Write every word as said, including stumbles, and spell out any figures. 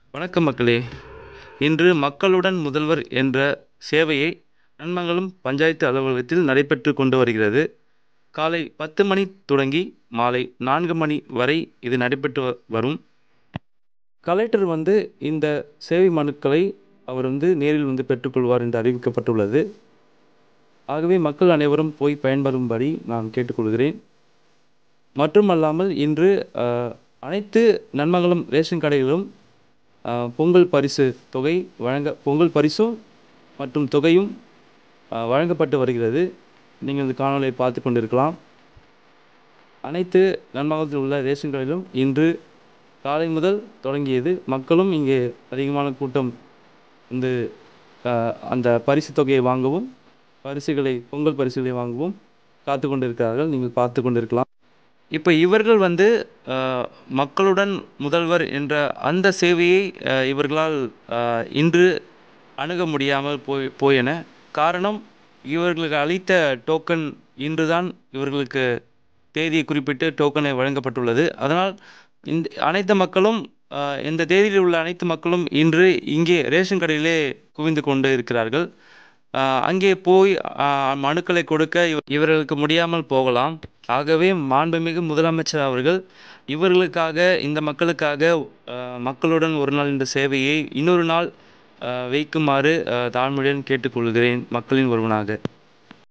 வணக்கம் மக்களே! இன்று மக்களுடன் முதல்வர் என்ற சேவையை நன்மங்கலம் பஞ்சாயத்து அலுவலகத்தில் நடைபெற்று கொண்டு வருகிறது. காலை பத்து மணி தொடங்கி மாலை நான்கு மணி வரை இது நடைபெற்று வ வரும். கலெக்டர் வந்து இந்த சேவை மனுக்களை அவர் வந்து நேரில் வந்து பெற்றுக்கொள்வார் என்று அறிவிக்கப்பட்டுள்ளது. ஆகவே மக்கள் அனைவரும் போய் பயன்பெறும்படி நான் கேட்டுக்கொள்கிறேன். மட்டுமல்லாமல் இன்று அ அனைத்து நன்மங்கலம் ரேஷன் கடைகளிலும் அ பொங்கல் பரிசு தொகை வழங்க பொங்கல் பரிசும் மற்றும் தொகையும் அ வழங்கப்பட்டு வருகிறது. நீங்கள் இந்த காணொளியை பார்த்துக் கொண்டிருக்கலாம். அனைத்து நன்மங்கலத்தில் உள்ள ரேஷன் கடையிலும் இன்று காலை முதல் தொடங்கியது. மக்களும் இங்கே அதிகமான கூட்டம் வந்து அ அந்த பரிசு தொகையை வாங்கவும், பரிசுகளை பொங்கல் பரிசுகளை வாங்கவும் காத்துக் கொண்டிருக்கிறார்கள். நீங்கள் பார்த்துக் கொண்டிருக்கலாம். இப்ப இவர்கள் வந்து அ மக்களுடன் முதல்வர் என்ற அந்த சேவையை அ இவர்களால் அ இன்று அணுக முடியாமல் போய் போயின. காரணம், இவர்களுக்கு அளித்த டோக்கன் இன்று தான் இவர்களுக்கு தேதியை குறிப்பிட்டு டோக்கனை வழங்கப்பட்டுள்ளது. அதனால் இந்த அனைத்து மக்களும் அ இந்த தேதியில் உள்ள அனைத்து மக்களும் இன்று இங்கே ரேஷன் கடையிலே குவிந்து கொண்டு இருக்கிறார்கள். அ அங்கே போய் அ மனுக்களை கொடுக்க இவ இவர்களுக்கு முடியாமல் போகலாம். ஆகவே மாண்புமிகு முதலமைச்சர் அவர்கள் இவர்களுக்காக, இந்த மக்களுக்காக அ மக்களுடன் ஒரு நாள் என்ற சேவையை இன்னொரு நாள் அ வைக்குமாறு அ தாழ்மையுடன் கேட்டுக்கொள்கிறேன், மக்களின் ஒருவனாக.